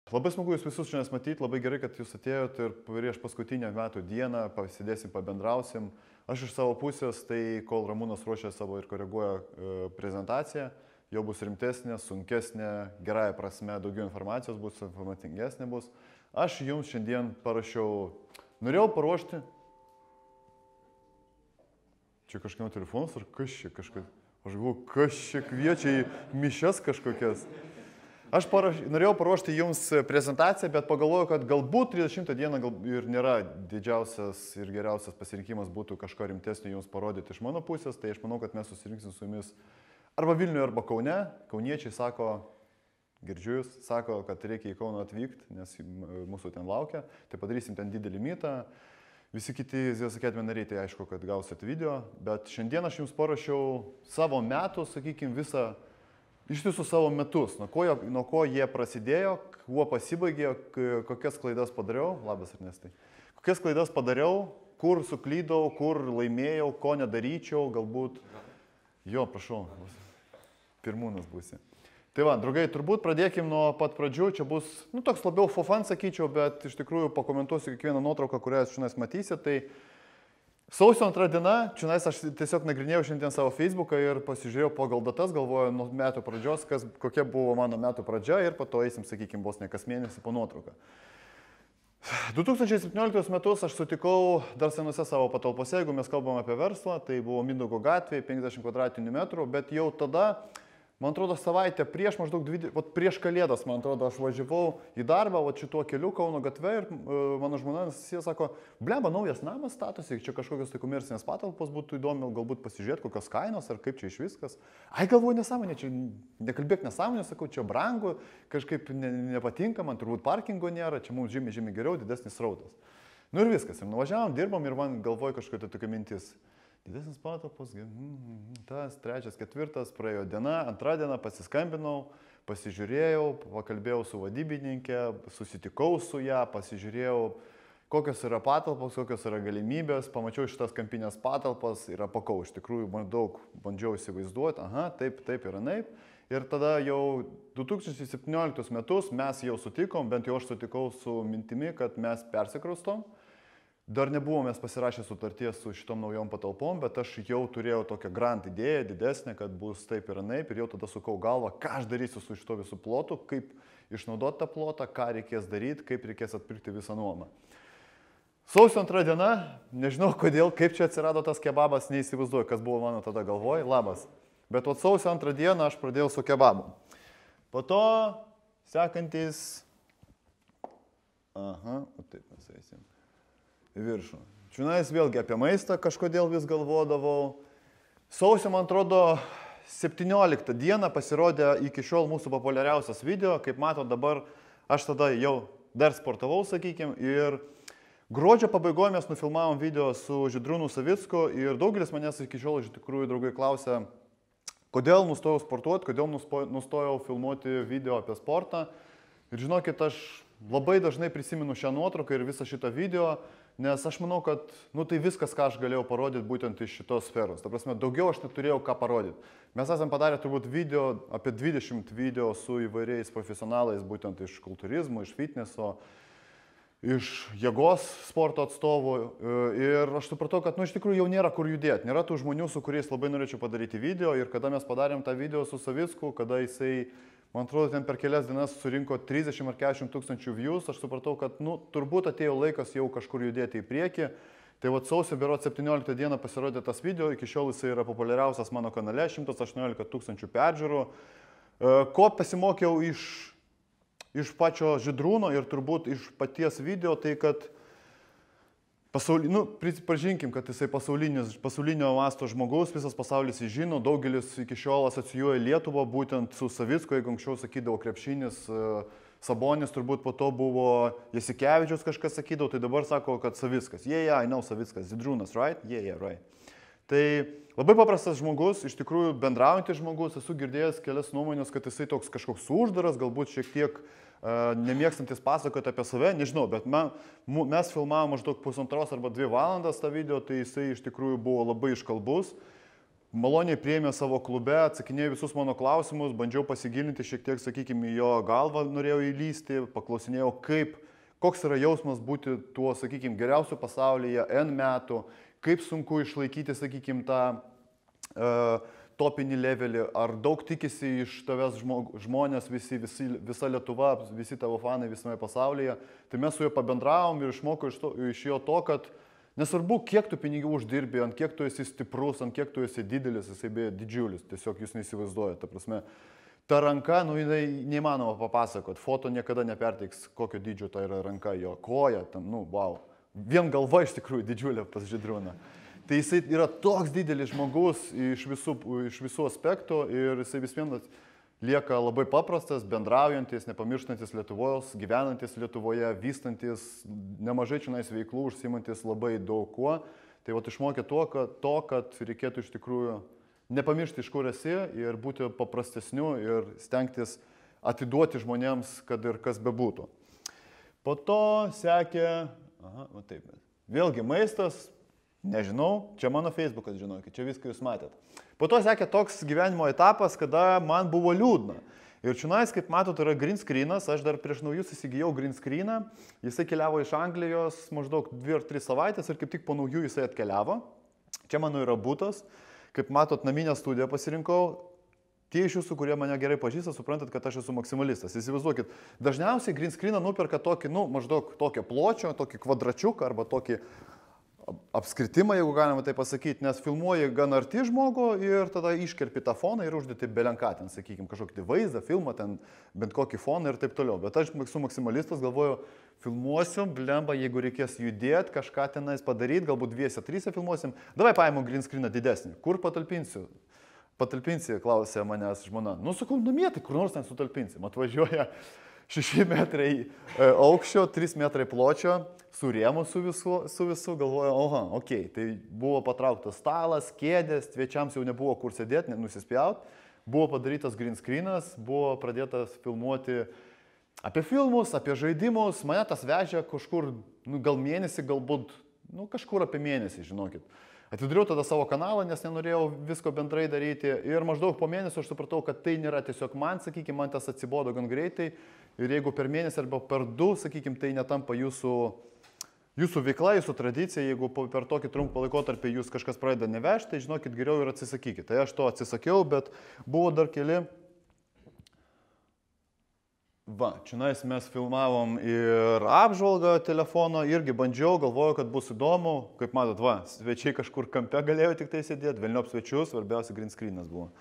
Labai smagu jūs visus šiandien matyti, labai gerai, kad jūs atėjote ir prieš paskutinę metų dieną pasidėsim, pabendrausim. Aš iš savo pusės, tai kol Ramūnas ruošia savo ir koreguoja prezentaciją, jau bus rimtesnė, sunkesnė, gerąją prasme, daugiau informacijos bus, informatingesnė bus. Aš jums šiandien parašiau, norėjau paruošti. Čia kažkieno telefonas ar kas čia kažkas? Aš galvoju, kas čia kviečia į mišias kažkokias. Aš norėjau paruošti jums prezentaciją, bet pagalvojau, kad galbūt 30 dieną ir nėra didžiausias ir geriausias pasirinkimas būtų kažko rimtesnio jums parodyti iš mano pusės, tai aš manau, kad mes susirinksim su jumis arba Vilniuje, arba Kaune. Kauniečiai sako, girdžiu jūs, sako, kad reikia į Kauną atvykti, nes mūsų ten laukia, tai padarysim ten didelį mytą. Visi kiti ZS Academy nariai, tai aišku, kad gausit video, bet šiandien aš jums parašiau savo metų, sakykime, visą ištisus savo metus, nuo ko jie prasidėjo, kuo pasibaigė, kokias klaidas padariau, labas Ernestai, kokias klaidas padariau, kur suklydau, kur laimėjau, ko nedaryčiau, galbūt, jo, prašau, pirmūnas būsi. Tai va, draugai, turbūt pradėkim nuo pat pradžių, čia bus, toks labiau for fun, sakyčiau, bet iš tikrųjų pakomentuosiu kiekvieną nuotrauką, kurią jūs šiandien matysite, tai sausio 2 diena, šiandien aš tiesiog nagrinėjau šiandien savo Facebooką ir pasižiūrėjau pagal datas, galvoju nuo metų pradžios, kokia buvo mano metų pradžia ir po to eisim, sakykime, vos ne kas mėnesį po nuotrauką. 2017 metus aš sutikau dar senose savo patalpose, jeigu mes kalbam apie verslą, tai buvo Mindaugo gatvėje, 50 kvadratinių metrų, bet jau tada, man atrodo, savaitę prieš, maždaug prieš Kalėdas, man atrodo, aš važiavau į darbą, šituo keliu Kauno gatve ir mano žmona, jie sako, blemba, naujas namas statosi, čia kažkokios tai komercinės patalpos būtų įdomi, galbūt pasižiūrėti, kokios kainos ar kaip čia iš viskas. Ai, galvoju, nesąmonė, čia nekalbėk nesąmonė, sakau, čia brangu, kažkaip nepatinka, man turbūt parkingo nėra, čia mums žymiai geriau, didesnis srautas. Nu ir viskas, ir nuvažiavom, dirbom ir man galvoju kažkokia tokia mintis. Didesnis patalpos, tas, trečias, ketvirtas, praėjo diena, antrą dieną pasiskambinau, pasižiūrėjau, pakalbėjau su vadybininkė, susitikau su ją, pasižiūrėjau, kokios yra patalpos, kokios yra galimybės, pamačiau šitas kampinės patalpas ir apakau, iš tikrųjų daug bandžiau įsivaizduoti, aha, taip ir anaip. Ir tada jau 2017 metus mes jau sutikom, bent jau aš sutikau su mintimi, kad mes persikraustom. Dar nebuvome pasirašę sutarties su šitom naujom patalpom, bet aš jau turėjau tokią grand idėją, didesnę, kad bus taip ir anaip, ir jau tada sukau galvą, ką aš darysiu su šito visų plotu, kaip išnaudoti tą plotą, ką reikės daryti, kaip reikės atpirkti visą nuomą. Sausio 2 diena, nežinau kodėl, kaip čia atsirado tas kebabas, neįsivaizduoju, kas buvo mano tada galvoj, labas. Bet sausio 2 dieną aš pradėjau su kebabu. Po to sekantis, taip mes eisim. Į viršų. Čiunais vėlgi apie maistą kažkodėl vis galvodavau. Sausio, man atrodo, 17 dieną pasirodė iki šiol mūsų populiariausias video. Kaip mato dabar, aš tada jau dar sportavau, sakykime, ir gruodžio pabaigoje mes nufilmavom video su Žydrūnu Savicku ir daugelis manęs iki šiol iš tikrųjų draugai klausia, kodėl nustojau sportuoti, kodėl nustojau filmuoti video apie sportą. Ir žinokit, aš labai dažnai prisimenu šią nuotrauką ir visą šitą video, nes aš manau, kad tai viskas, ką aš galėjau parodyti būtent iš šitos sferos. Ta prasme, daugiau aš neturėjau ką parodyti. Mes esam padarę turbūt video, apie 20 video su įvairiais profesionalais, būtent iš kultūrizmo, iš fitneso, iš jėgos sporto atstovų. Ir aš supratau, kad iš tikrųjų jau nėra kur judėti. Nėra tų žmonių, su kuriais labai norėčiau padaryti video. Ir kada mes padarėm tą video su Savicku, kada jisai, man atrodo, ten per kelias dienas surinko 30 ar 40 tūkstančių views, aš supratau, kad turbūt atėjo laikas jau kažkur judėti į priekį. Tai sausio berods 17 dieną pasirodė tas video, iki šiol jisai yra populiariausias mano kanale, 118 tūkstančių peržiūrų. Ko pasimokiau iš pačio Žydrūno ir turbūt iš paties video, tai kad pripažinkim, kad jisai pasaulinio masto žmogus, visas pasaulis jį žino, daugelis iki šiol asocijuoja Lietuvą būtent su Savicku, jeigu anksčiau sakydavo krepšinis, Sabonis, turbūt po to buvo Jasikevičius kažkas sakydavo, tai dabar sako, kad Savickas. Yeah, I know Savickas, Žydrūnas, right? Yeah, right. Tai labai paprastas žmogus, iš tikrųjų bendraujantis žmogus, esu girdėjęs kelias nuomonės, kad jisai toks kažkoks uždaras, galbūt šiek tiek nemėgstantis pasakoti apie save, nežinau, bet mes filmavom maždaug 1,5 arba 2 valandas tą video, tai jisai iš tikrųjų buvo labai iškalbus. maloniai priėmė savo klube, atsakinėjo visus mano klausimus, bandžiau pasigilinti šiek tiek, sakykime, į jo galvą norėjau įlysti, paklausinėjau, koks yra jausmas būti tuo, sakykime, geriausiu pasaulyje N metų, kaip sunku išlaikyti, sakykime, tą topinį levelį, ar daug tikisi iš tavęs žmonės, visa Lietuva, visi tavo fanai visame pasaulyje. Tai mes su juo pabendravom ir išmokau iš jo to, kad nesvarbu, kiek tu pinigų uždirbi, ant kiek tu esi stiprus, ant kiek tu esi didelis, jisai beje didžiulis, tiesiog jūs neįsivaizduojate. Ta prasme, ta ranka, jinai neįmanoma papasakot, foto niekada neperteiks, kokio dydžio tai yra ranka, jo koja, ten, wow. Vien galva iš tikrųjų didžiulė pas Žydrūną. Tai jisai yra toks didelis žmogus iš visų aspektų ir jisai vis vien lieka labai paprastas, bendraujantis, nepamirštantis Lietuvos, gyvenantis Lietuvoje, vystantis, nemažai čionais veiklų, užsiimantis labai daug kuo. Tai išmokė to, kad reikėtų iš tikrųjų nepamiršti, iš kur esi ir būti paprastesniu ir stengtis atiduoti žmonėms, kad ir kas bebūtų. Po to sekė, vėlgi maistas. Nežinau, čia mano Facebookas, žinokit, čia viską jūs matėt. Po to sekė toks gyvenimo etapas, kada man buvo liūdna. Ir čionais, kaip matot, yra green screenas, aš dar prieš naujus įsigijau green screeną, jisai keliavo iš Anglijos maždaug 2 ar 3 savaitės ir kaip tik po naujų jisai atkeliavo. Čia mano yra butas, kaip matot, naminę studiją pasirinkau. Tie iš jūsų, kurie mane gerai pažįsta, suprantat, kad aš esu maksimalistas. Įsivaizduokit, dažniausiai green screeną nuperka tokį, maždaug tokio pločio, tokį kvadračiuką arba tokį apskritimą, jeigu galima tai pasakyti, nes filmuoji gan arti žmogų ir tada iškerpi tą foną ir uždėti belenką, ten, sakykime, kažkokį vaizdą, filmą, ten bent kokį foną ir taip toliau. Bet aš esu maksimalistas, galvoju, filmuosiu, blemba, jeigu reikės judėti, kažką tenais padaryti, galbūt 2-3 filmuosim. Davai paimu green screeną didesnį. Kur patalpinsiu? Patalpinsi, klausė manęs žmona. Sakau, namie, tai kur nors ten sutalpinsim. Atvažiuoja 6 metrai aukščio, 3 metrai pločio, su rėmu su visu, galvoju, okei, tai buvo patrauktas stalas, kėdės, svečiams jau nebuvo kur sėdėti, nusispjaut, buvo padarytas green screenas, buvo pradėtas filmuoti apie filmus, apie žaidimus, mane tas vežė kažkur, gal mėnesį, galbūt, kažkur apie mėnesį, žinokit. Atidariau tada savo kanalą, nes nenorėjau visko bendrai daryti ir maždaug po mėnesio aš supratau, kad tai nėra tiesiog man, sakykime, man tas atsibodo gan greitai ir jeigu per mėnesį arba per 2, sakykime, tai netampa jūsų veikla, jūsų tradicija, jeigu per tokį trumpą laikotarpį jūs kažkas pradeda nevežti, tai žinokit, geriau ir atsisakykit. Tai aš to atsisakiau, bet buvo dar keli. Čionais mes filmavom ir apžvalgą telefono, irgi bandžiau, galvojau, kad bus įdomu. Kaip matot, svečiai kažkur kampe galėjo tik tai sėdėti, velniop svečius, svarbiausia green screenas buvo.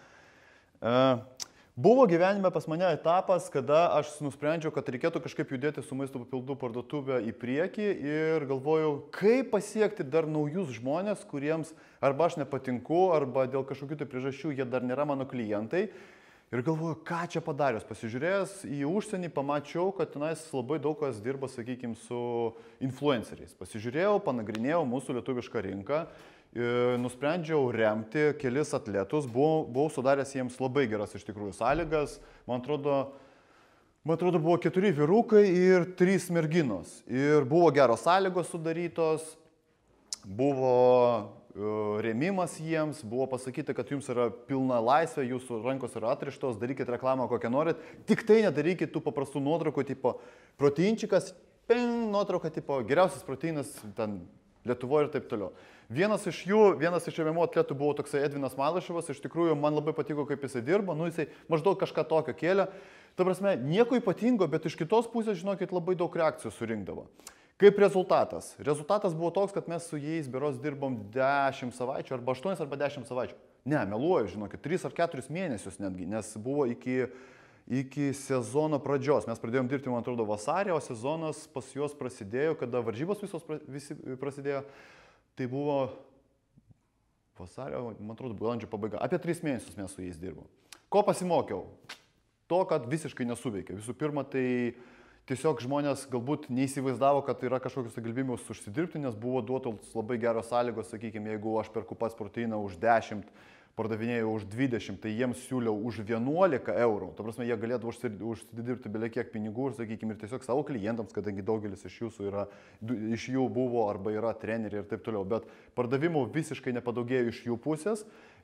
Buvo gyvenime pas mane etapas, kada aš nusprendžiau, kad reikėtų kažkaip judėti su maisto papildų parduotuvė į priekį ir galvojau, kaip pasiekti dar naujus žmonės, kuriems arba aš nepatinku, arba dėl kažkokių tai priežasčių jie dar nėra mano klientai. Ir galvoju, ką čia padarius. Pasižiūrėjęs į užsienį, pamačiau, kad tenais labai daug kas dirba, sakykime, su influenceriais. Pasižiūrėjau, panagrinėjau mūsų lietuvišką rinką, nusprendžiau remti kelis atletus, buvau sudaręs jiems labai geras iš tikrųjų sąlygas. Man atrodo, buvo 4 vyrukai ir 3 merginos. Ir buvo geros sąlygos sudarytos, buvo rėmimas jiems, buvo pasakyta, kad jums yra pilna laisvė, jūsų rankos yra atrištos, darykit reklamą kokią norit, tik tai nedarykit tų paprastų nuotraukų, tipo proteinčikas, nuotrauka, tipo geriausias proteinas ten Lietuvoje ir taip toliau. Vienas iš rėmimo atletų buvo toksai Edvinas Malaševas, iš tikrųjų man labai patiko, kaip jisai dirba, jisai maždaug kažką tokio kėlė. Ta prasme, nieko ypatingo, bet iš kitos pusės, žinokit, labai daug reakcijų surinkdavo. Kaip rezultatas? Rezultatas buvo toks, kad mes su jais beros dirbom 10 savaičių, arba 8 arba 10 savaičių. Ne, meluoju, žinokit, 3 ar 4 mėnesius netgi, nes buvo iki sezono pradžios. Mes pradėjom dirbti, man atrodo, vasarį, o sezonas pas juos prasidėjo, kada varžybos visi prasidėjo. Tai buvo vasario, man atrodo, balandžio pabaiga. Apie 3 mėnesius mes su jais dirbom. Ko pasimokiau? To, kad visiškai nesuveikia. Visų pirma, tai tiesiog žmonės galbūt neįsivaizdavo, kad yra kažkokius galimybės užsidirbti, nes buvo duotos labai geros sąlygos, sakykime, jeigu aš perku pats proteiną už 10, pardavinėjau už 20, tai jiems siūliau už 11 eurų. Ta prasme, jie galėtų užsidirbti belekiek pinigų ir, sakykime, ir tiesiog savo klientams, kadangi daugelis iš jų buvo arba yra treneriai ir taip toliau. Bet pardavimų visiškai nepadaugėjo iš jų pusės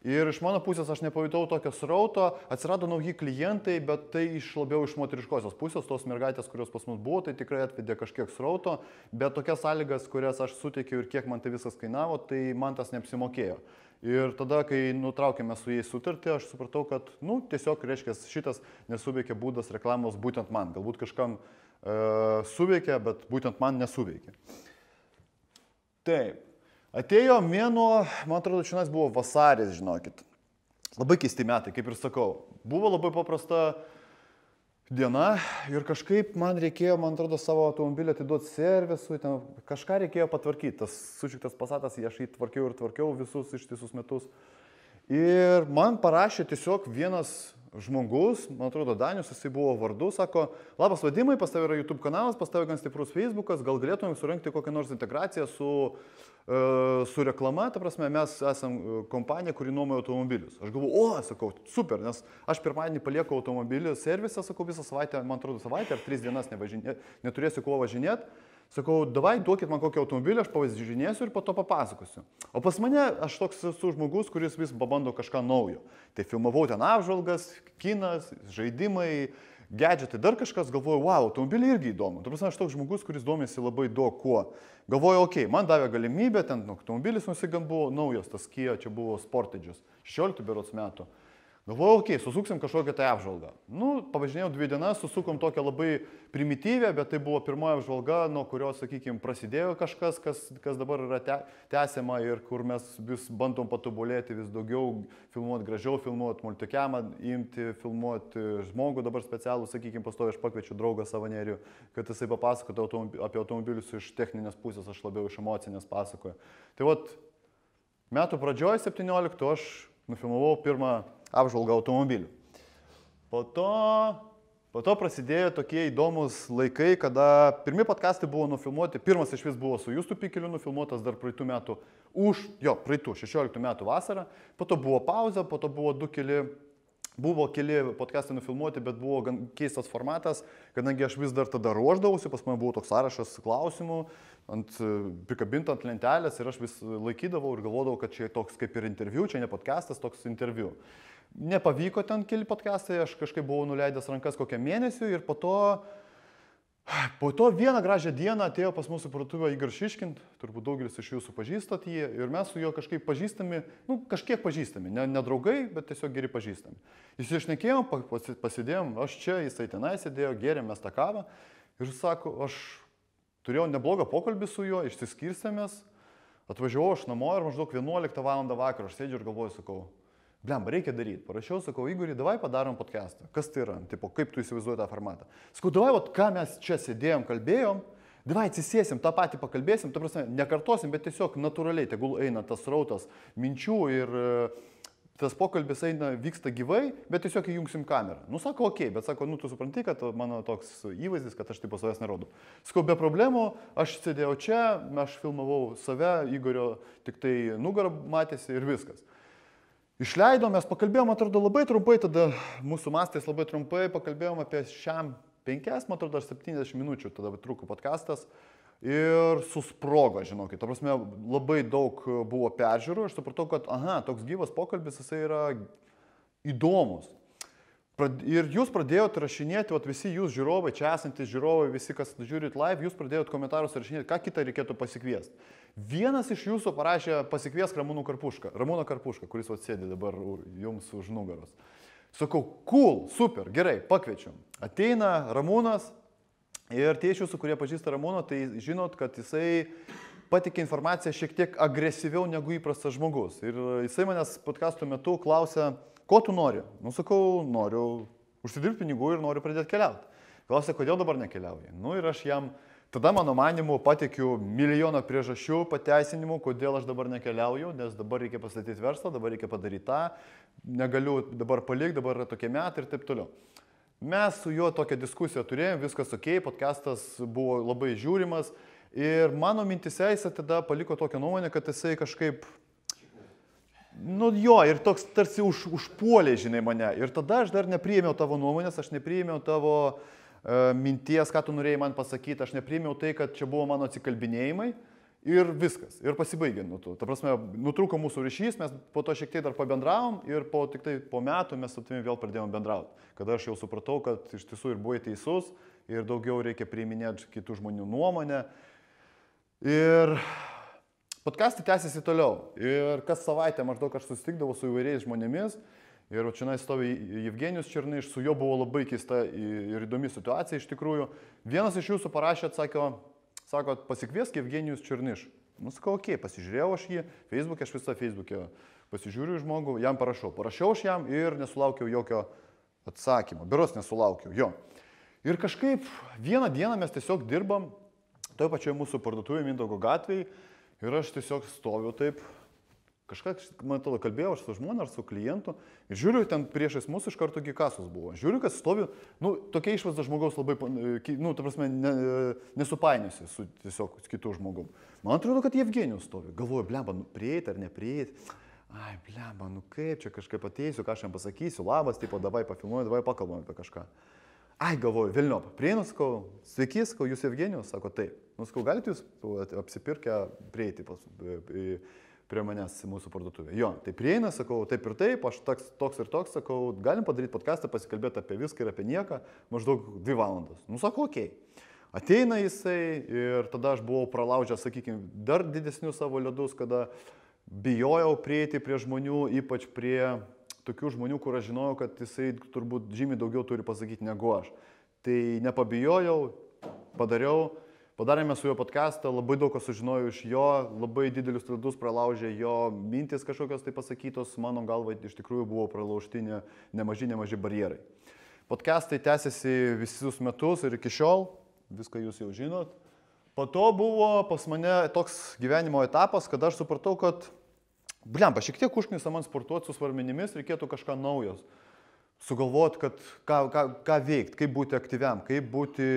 Ir iš mano pusės aš nepajutau tokio srauto, atsirado nauji klientai, bet tai labiau iš moteriškosios pusės, tos mergaitės, kurios pas mus buvo, tai tikrai atvedė kažkiek srauto, bet tokias sąlygas, kurias aš suteikiau ir kiek man tai viskas kainavo, tai man tas neapsimokėjo. Ir tada, kai nutraukėme su jais sutartį, aš supratau, kad, tiesiog, reiškia, šitas nesuveikia būdas reklamos būtent man. Galbūt kažkam suveikia, bet būtent man nesuveikia. Taip. Atėjo mėnuo, man atrodo, šiandien buvo vasaris, žinokit. Labai keisti metai, kaip ir sakau. Buvo labai paprasta diena ir kažkaip man reikėjo, man atrodo, savo automobilį atiduoti servisui, ten kažką reikėjo patvarkyti. Tas sušiktas Passatas, aš jį tvarkiau visus ištisus metus. Ir man parašė tiesiog vienas žmogus, man atrodo, Danius, jisai buvo vardu, sako, labas Vadimai, pas tavai yra YouTube kanalas, pas tavai gan stiprus Facebookas, gal galėtumėm surengti kokią nors integraciją su reklama, ta prasme, mes esam kompanija, kuri nuomoja automobilius. Aš galvoju, sakau, super, nes aš pirmadienį palieku automobilį servisą, sakau, visą savaitę, man atrodo, savaitę ar 3 dienas neturėsiu kuo važinėti. Sakau, davai, duokit man kokį automobilį, aš pavažinėsiu ir po to papasakosiu. O pas mane, aš toks esu žmogus, kuris vis pabando kažką naujo. Tai filmavau ten apžvalgas, kinas, žaidimai, gadgetai, dar kažkas, galvoju, wow, automobiliai irgi įdomu. Tuo prasme, aš toks žmogus, kuris domisi labai daug kuo. Galvoju, okei, man davė galimybę, ten automobilis nusigant buvo naujas, tas Kia, čia buvo Sportage'as, 16 berods metų. Galvoju, okei, susuksim kažkokią tai apžvalgą. Pavažinėjau 2 dienas, susukom tokią labai primityvę, bet tai buvo pirmoji apžvalga, nuo kurios, sakykime, prasidėjo kažkas, kas dabar yra tęsiama ir kur mes vis bandom patobulėti, vis daugiau filmuoti gražiau, filmuoti multicamą, imti, filmuoti žmogų dabar specialų, sakykime, pastoviai aš pakviečiu draugą savanerių, kad jisai papasakotų apie automobilius iš techninės pusės, aš labiau iš emocinės pasakoju. Tai vat, metų pradžioj 17 aš nufilmavau pirmą apžvalgą automobilių. Po to prasidėjo tokie įdomus laikai, kada pirmi podcastai buvo nufilmuoti, pirmas iš vis buvo su Justu Pikeliu nufilmuotas dar praeitų metų, praeitų 16 metų vasarą, po to buvo pauza, po to buvo keli podcastai nufilmuoti, bet buvo gan keistas formatas, kadangi aš vis dar tada ruošdavausi, pas mane buvo toks sąrašas klausimų, prikabinta ant lentelės ir aš vis laikydavau ir galvodavau, kad čia toks kaip ir interviu, čia ne podcastas, toks interviu. Nepavyko ten keli podcastai, aš kažkaip buvau nuleidęs rankas kokią mėnesį ir po to vieną gražią dieną atėjo pas mūsų parduotuvę Igor Šiškin, turbūt daugelis iš jūsų pažįstat jį ir mes su juo kažkaip pažįstami, kažkiek pažįstami, ne draugai, bet tiesiog geri pažįstami. Išsišnekėjom, pasidėjom, aš čia, jisai tenai sėdėjo, gėrėm mes tą kavą ir sako, aš turėjau neblogą pokalbį su juo, išsiskirstėmės, atvažiavau aš namo ir maždaug 11 val. Vakaro, aš sėdžiu ir galvoju, sakau, blemba, reikia daryti. Parašiau, sakau, Igorį, davai padarom podcastą. Kas tai yra? Tipo, kaip tu įsivaizduoji tą formatą? Sakau, davai, ką mes čia sėdėjom, kalbėjom, davai atsisėsim, tą patį pakalbėsim, ta prasme, nekartosim, bet tiesiog natūraliai, tegul eina tas rautas minčių ir tas pokalbis vyksta gyvai, bet tiesiog įjungsim kamerą. Sako, okei, bet sako, tu supranti, kad mano toks įvaizdis, kad aš tipo savęs nerodau. Sakau, be problemų, aš sėdėjau čia, aš filmavau save, Igorio tik tai nugarą matėsi ir viskas. Išleidom, mes pakalbėjom, atrodo, labai trumpai, tada mūsų mastais labai trumpai, pakalbėjom apie šiam 5, man atrodo, 70 minučių, tada truko podcastas ir susprogo, žinokit. Ta prasme, labai daug buvo peržiūrų, aš supratau, kad, toks gyvas pokalbis, jisai yra įdomus. Ir jūs pradėjote rašinėti, visi jūs žiūrovai, čia esantys žiūrovai, visi, kas žiūrit live, jūs pradėjote komentarus rašinėti, ką kitą reikėtų pasikviesti. Vienas iš jūsų parašė pasikviesk Ramūną Karpušką, kuris sėdi dabar jums už nugaros. Sakau, cool, super, gerai, pakviečiu. Ateina Ramūnas ir tie iš jūsų, kurie pažįsta Ramūną, tai žinot, kad jisai patikė informaciją šiek tiek agresyviau negu įprastas žmogus. Ir jisai manęs podcastų metu klausė, ko tu nori? Sakau, noriu užsidirbti pinigų ir noriu pradėti keliauti. Klausė, kodėl dabar nekeliauji? Ir aš jam tada, mano manimu, patikiu milijoną priežasčių, pateisinimų, kodėl aš dabar nekeliauju, nes dabar reikia pastatyti verslą, dabar reikia padaryti tą, negaliu dabar palikti, dabar yra tokie metai ir taip toliau. Mes su juo tokią diskusiją turėjom, viskas ok, podcastas buvo labai žiūrimas ir mano mintise jisai tada paliko tokią nuomonę, kad jisai kažkaip ir toks tarsi užpuolė, žinai, mane. Ir tada aš dar nepriėmiau tavo nuomonės, aš nepriėmiau tavo minties, ką tu norėjai man pasakyti, aš nepriėmiau tai, kad čia buvo mano atsikalbinėjimai. ir viskas. Ir pasibaigė nuo to. Ta prasme, nutrūko mūsų ryšys, mes po to šiek tiek dar pabendravom ir tik tai po metų mes su tavimi vėl pradėjome bendrauti. Kada aš jau supratau, kad iš tiesų ir buvai teisus ir daugiau reikia priiminėti kitų žmonių nuomonę. Ir podcastai tęsiasi toliau. Ir kas savaitę maždaug aš susitikdavau su įvairiais žmonėmis. Ir čia stovi Jevgenijus Černyš, su juo buvo labai keista ir įdomi situacija iš tikrųjų. Vienas iš jūsų parašė, sako, pasikviesk Jevgenijus Černyš. Nu, sakau, okei, pasižiūrėjau aš jį, Facebook'e, aš visą Facebook'e pasižiūriu žmogų, jam parašiau aš jam ir nesulaukiau jokio atsakymo, beros nesulaukiau, jo. Ir kažkaip vieną dieną mes tiesiog dirbam toje pačioje mūsų parduotuvėje Mindaugo gatvėje ir aš tiesiog stoviu taip. Kažką, man atrodo, kalbėjau aš su žmona ar su klientu ir žiūriu, ten priešais mūsų iš karto kasos buvo. Žiūriu, kad stovi, tokia išvaizda žmogaus labai, ta prasme, nesupainiusi su tiesiog kitų žmogum. Man atrodo, kad Jevgenijus stovi. Galvoju, blemba, prieit ar neprieit. Ai, blemba, kaip čia kažkaip ateisiu, ką aš jam pasakysiu, labas, tipo, davai pafilmuoju, davai pakalbam apie kažką. Ai, galvoju, Vilniop, prieinu, sakau, sveiki, sakau, jūs Jevgenijus, sako, taip. Sakau, galite jūs apsipirkę prieiti prie manęs mūsų parduotuvė. Jo, tai prieina, sakau, taip ir taip, aš toks ir toks, sakau, galim padaryti podcastą, pasikalbėti apie viską ir apie nieką, maždaug 2 valandas. Sakau, okei. Ateina jisai ir tada aš buvau pralaužęs, sakykime, dar didesnius savo ledus, kada bijojau prieiti prie žmonių, ypač prie tokių žmonių, kur aš žinojau, kad jisai turbūt žymiai daugiau turi pasakyti negu aš. Tai nepabijojau, padariau. Padarėme su juo podcastą, labai daug ko sužinojau iš jo, labai didelius ledus pralaužė jo mintis kažkokios tai pasakytos, mano galva iš tikrųjų buvo pralaužti nemaži barjerai. Podcastai tęsiasi visus metus ir iki šiol, viską jūs jau žinot. Po to buvo pas mane toks gyvenimo etapas, kada aš supratau, kad, šiek tiek užknisa man sportuoti su svarmenimis, reikėtų kažką naujos. Sugalvoti, kad ką veikti, kaip būti aktyviam, kaip būti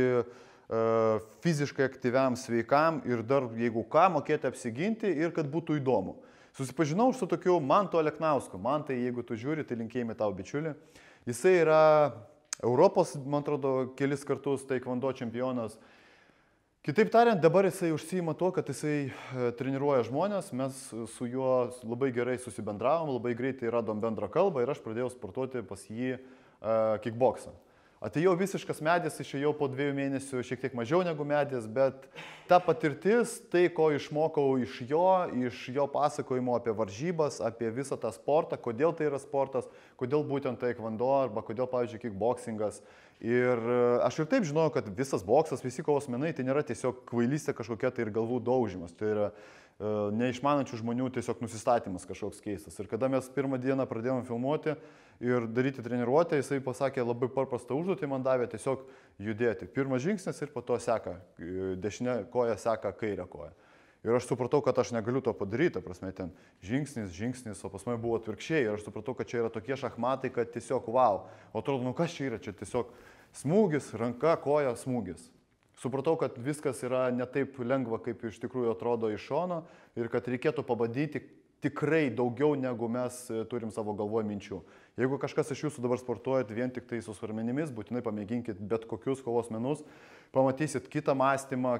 fiziškai aktyviam, sveikam ir dar, jeigu ką, mokėti apsiginti ir kad būtų įdomu. Susipažinau su tokiu Mantu Aleknausku. Mantai, jeigu tu žiūri, tai linkėjimai tau, bičiuli. Jisai yra Europos, man atrodo, kelis kartus taekwondo čempionas. Kitaip tariant, dabar jisai užsiima tuo, kad jisai treniruoja žmonės, mes su juo labai gerai susibendravom, labai greitai radom bendrą kalbą ir aš pradėjau sportuoti pas jį kickboksą. Atėjau visiškas medis, išėjau po 2 mėnesių, šiek tiek mažiau negu medis, bet ta patirtis, tai ko išmokau iš jo pasakojimo apie varžybas, apie visą tą sportą, kodėl tai yra sportas, kodėl būtent taekwondo arba kodėl, pavyzdžiui, kickboksingas. Ir aš ir taip žinojau, kad visas boksas, visi kovos menai, tai nėra tiesiog kvailystė kažkokia tai ir galvų daužimas. Tai yra neišmanančių žmonių tiesiog nusistatymas kažkoks keistas. Ir kada mes pirmą dieną pradėjome filmuoti ir daryti treniruotę, jisai pasakė labai paprastą užduotį, man davė tiesiog judėti. Pirmas žingsnis ir po to seka, dešinė koja seka kairę koją. Ir aš supratau, kad aš negaliu to padaryti, prasme, ten žingsnis, o pas mane buvo atvirkščiai. Ir aš supratau, kad čia yra tokie šachmatai, kad tiesiog wow. O atrodo, kas čia yra? Čia tiesiog smūgis, ranka, koja, smūgis. Supratau, kad viskas yra ne taip lengva, kaip iš tikrųjų atrodo iš šono ir kad reikėtų pabandyti tikrai daugiau, negu mes turim savo galvoje minčių. Jeigu kažkas iš jūsų dabar sportuojat vien tik tai su svarmenimis, būtinai pamėginkit bet kokius kovos menus, pamatysit kitą mąstymą,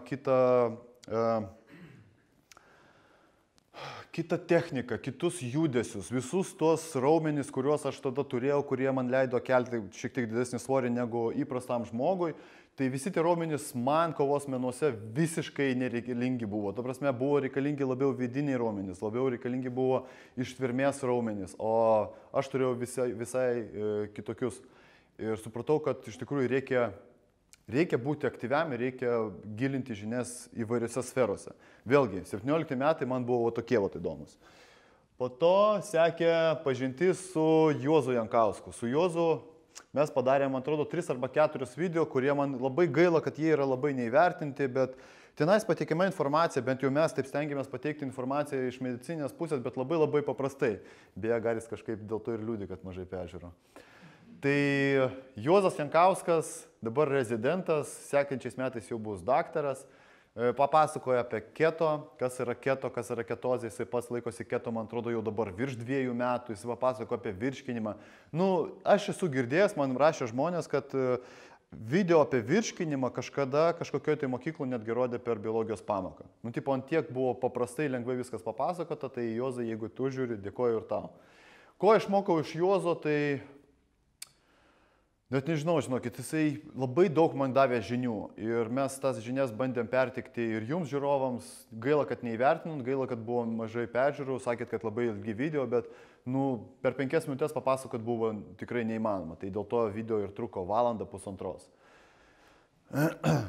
kitą techniką, kitus judesius, visus tuos raumenis, kuriuos aš tada turėjau, kurie man leido kelti šiek tiek didesnį svorį negu įprastam žmogui. Tai visi tie raumenys man kovos menuose visiškai nereikalingi buvo. Ta prasme, buvo reikalingi labiau vidiniai raumenys, labiau reikalingi buvo ištvermės raumenys, o aš turėjau visai kitokius. Ir supratau, kad iš tikrųjų reikia būti aktyviam ir reikia gilinti žinias įvairiose sferose. Vėlgi, 17 metai man buvo tokie įdomus. Po to sekė pažintis su Juozu Jankausku. Su Juozu mes padarėm, man atrodo, 3 arba 4 video, kurie man labai gaila, kad jie yra labai neįvertinti, bet tenais pateikiama informacija, bent jau mes taip stengiamės pateikti informaciją iš medicinės pusės, bet labai paprastai. Beje, Garis kažkaip dėl to ir liūdi, kad mažai peržiūro. Tai Juozas Jankauskas, dabar rezidentas, sekančiais metais jau bus daktaras, papasakoja apie keto, kas yra ketozė, jisai pats laikosi keto, man atrodo, jau dabar virš 2 metų, jisai papasakoja apie virškinimą. Aš esu girdėjęs, man rašė žmonės, kad video apie virškinimą kažkada kažkokioje tai mokykloje netgi rodė per biologijos pamoką. Nu, tipo, ant tiek buvo paprastai, lengvai viskas papasakota, tai Juozai, jeigu tu žiūri, dėkoju ir tau. Ko išmokau iš Juozo, tai net nežinau, žinokit, jisai labai daug man davė žinių ir mes tas žinias bandėm pertikti ir jums žiūrovams. Gaila, kad neįvertinant, gaila, kad buvo mažai peržiūrų, sakėt, kad labai ilgi video, bet per 5 minutės papasakot buvo tikrai neįmanoma. Tai dėl to video ir truko 1.5 valandos.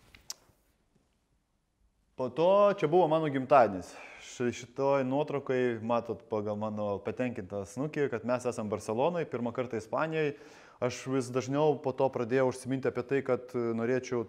Po to čia buvo mano gimtadienis. Šitoj nuotraukai matot pagal mano patenkintą snukį, kad mes esam Barcelonoje, pirmą kartą Ispanijoje. Aš vis dažniau po to pradėjau užsiminti apie tai, kad norėčiau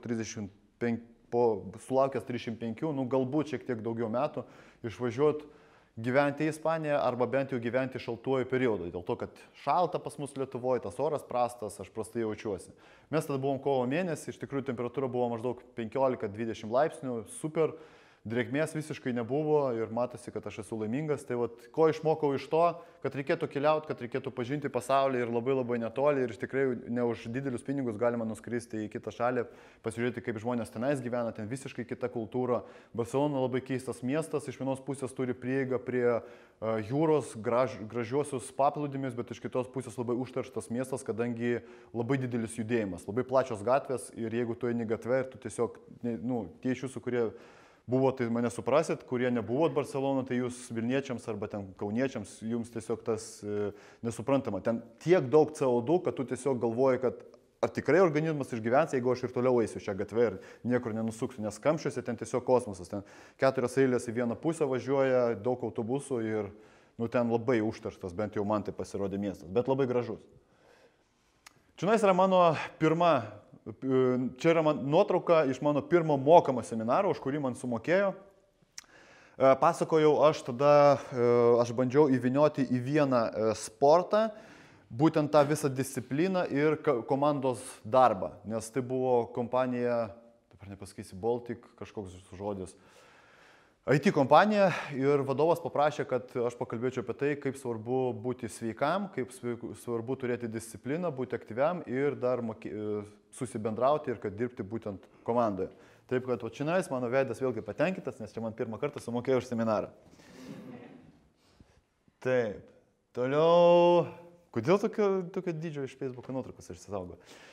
sulaukęs 35, galbūt šiek tiek daugiau metų, išvažiuoti gyventi į Ispaniją arba bent jau gyventi šaltuoju periodu. Dėl to, kad šalta pas mus Lietuvoje, tas oras prastas, aš prastai jaučiuosi. Mes tada buvom kovo mėnesį, iš tikrųjų temperatūra buvo maždaug 15-20 laipsnių, super. Drėgmės visiškai nebuvo ir matosi, kad aš esu laimingas. Tai vat, ko išmokau iš to, kad reikėtų keliauti, kad reikėtų pažinti pasaulį ir labai netoli ir tikrai ne už didelius pinigus galima nuskristi į kitą šalį, pasižiūrėti, kaip žmonės tenais gyvena, ten visiškai kita kultūra. Barcelona labai keistas miestas, iš vienos pusės turi prieigą prie jūros, gražiosius paplūdimius, bet iš kitos pusės labai užterštas miestas, kadangi labai didelis judėjimas, labai plačios gatvės ir jeigu tu eini gatvę ir tu tiesiog, tie iš jūsų, kurie buvo, tai mane suprasit, kurie nebuvot Barcelona, tai jūs Vilniečiams arba ten Kauniečiams, jums tiesiog tas nesuprantama. Ten tiek daug CO2, kad tu tiesiog galvoji, kad ar tikrai organizmas išgyvens, jeigu aš ir toliau eisiu šią gatvę ir niekur nenusuksiu, nes kamščiuose ten tiesiog kosmosas. Ten 4 eilės į vieną pusę važiuoja, daug autobusų ir ten labai užterštas, bent jau man tai pasirodė miestas, bet labai gražus. Čionais yra mano Čia yra nuotrauka iš mano pirmo mokamo seminaro, už kurį man sumokėjo. Pasakojau, aš bandžiau įvinioti į vieną sportą, būtent tą visą discipliną ir komandos darbą, nes tai buvo kompanija, dabar nepasakysi, Baltic, kažkoks žodis, IT kompanija ir vadovas paprašė, kad aš pakalbėčiau apie tai, kaip svarbu būti sveikam, kaip svarbu turėti discipliną, būti aktyviam ir dar susibendrauti ir kad dirbti būtent komandoje. Taip, kad čionais mano veidas vėlgi patenkintas, nes čia man pirmą kartą sumokėjo už seminarą. Taip, toliau, kodėl tokio dydžio iš Facebook'o nuotraukos išsisaugo?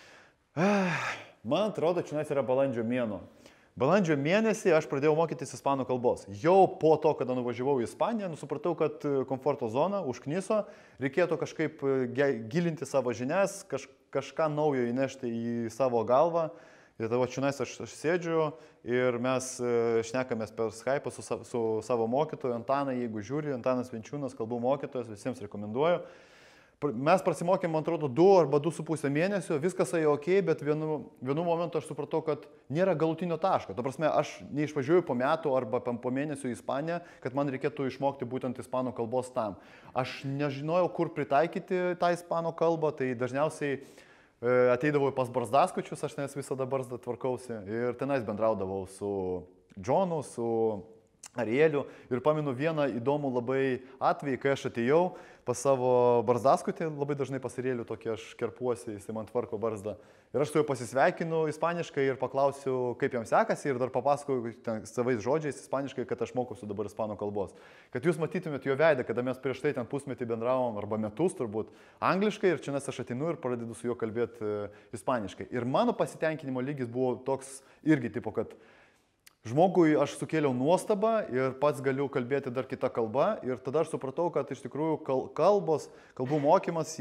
Man atrodo, čionais yra balandžio mėnuo. Balandžio mėnesį aš pradėjau mokytis ispanų kalbos. Jau po to, kada nuvažiavau į Ispaniją, supratau, kad komforto zona užkniso, reikėtų kažkaip gilinti savo žinias, kažką naujo įnešti į savo galvą. Ir tavo čionais aš sėdžiu ir mes šnekamės per Skype'ą su savo mokytoju Antaną, jeigu žiūri, Antanas Vinčiūnas, kalbų mokytojas, visiems rekomenduoju. Mes prasimokėm, man atrodo, 2 arba 2,5 mėnesio, viskas ėjo ok, bet vienu momentu aš supratau, kad nėra galutinio taško. Ta prasme, aš neišvažiuoju po metų arba po mėnesio į Ispaniją, kad man reikėtų išmokti būtent ispanų kalbos tam. Aš nežinojau, kur pritaikyti tą ispanų kalbą, tai dažniausiai ateidavau pas barzdaskučius, aš nes visada barzdą tvarkausi ir tenais bendraudavau su Džonu, su Arieliu ir pamenu vieną įdomų labai atvejį, kai aš atėjau pas savo barzdaskutį, labai dažnai pas Arieliu tokį aš kerpuosi, jis man tvarko barzdą. Ir aš su juo pasisveikinu ispaniškai ir paklausiu, kaip jam sekasi ir dar papasakoju savais žodžiais ispaniškai, kad aš mokusiu dabar ispanų kalbos. Kad jūs matytumėt jo veidą, kada mes prieš tai ten pusmetį bendravom, arba metus turbūt, angliškai ir čia nes aš ateinu ir pradedu su juo kalbėti ispaniškai. Ir mano pasitenkinimo lygis buvo toks irgi tipo, kad žmogui aš sukėliau nuostabą ir pats galiu kalbėti dar kitą kalbą ir tada aš supratau, kad iš tikrųjų kalbų mokymas,